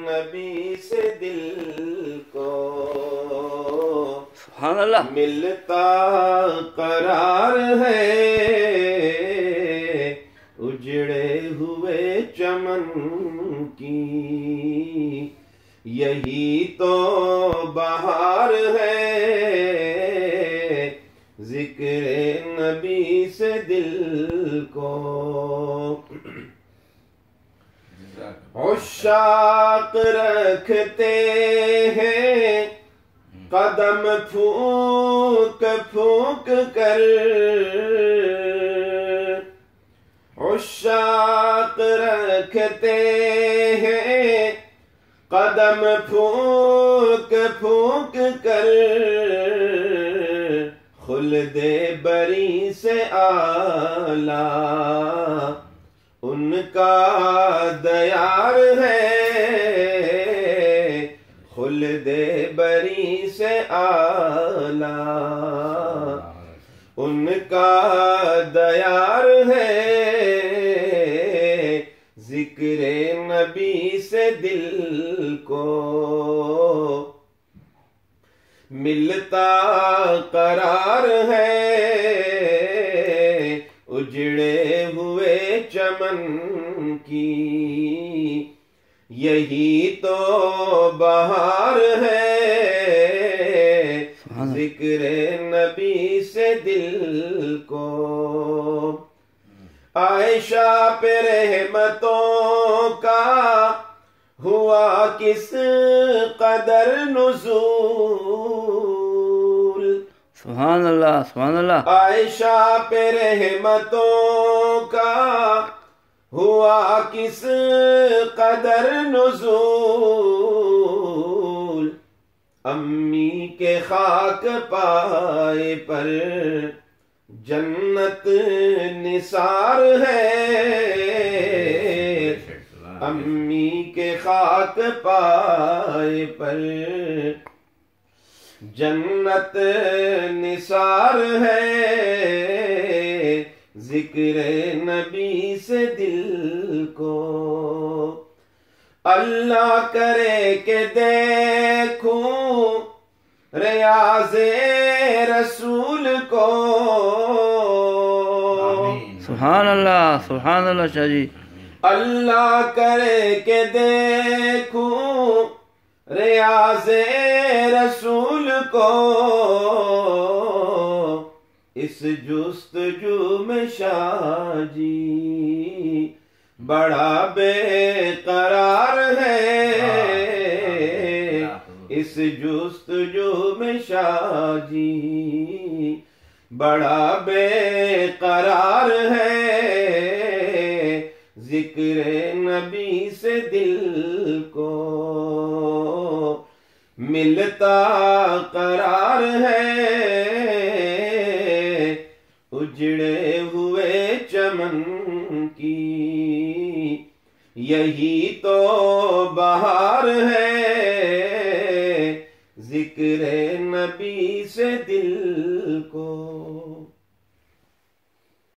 نبی سے دل کو سبحان اللہ ملتا قرار ہے، اجڑے ہوئے چمن کی یہی تو بہار ہے، ذکر نبی سے دل کو عشاق رکھتے ہیں قدم پھونک پھونک کر، عشاق رکھتے ہیں قدم پھونک پھونک کر، خلد بری سے اعلیٰ ان کا دیار ہے، خلد بری سے اعلیٰ ان کا دیار ہے، ذکر نبی سے دل کو ملتا قرار ہے، اجڑے ہوئے چمن کی یہی تو بہار ہے، ذکر نبی سے دل کو عائشہ پہ رحمتوں کا ہوا کس قدر نزول، سبحان اللہ سبحان اللہ عائشہ پہ رحمتوں کا ہوا کس قدر نزول، امی کے خاک پائے پر جنت نثار ہے، امی کے خاک پائے پر جنت نثار ہے، ذکر نبی سے دل کو اللہ کرے کہ دیکھوں ریاض رسول کو، سبحان اللہ شاہ جی، اللہ کرے کہ دیکھوں ریاض رسول کو، اس جستجو میں شاہ جی بڑا بے قرار ہے، اس جستجو میں شاہ جی بڑا بے قرار ہے، ذکر نبی سے دل کو ملتا قرار ہے، اجڑے ہوئے چمن کی یہی تو بہار ہے، ذکر نبی سے دل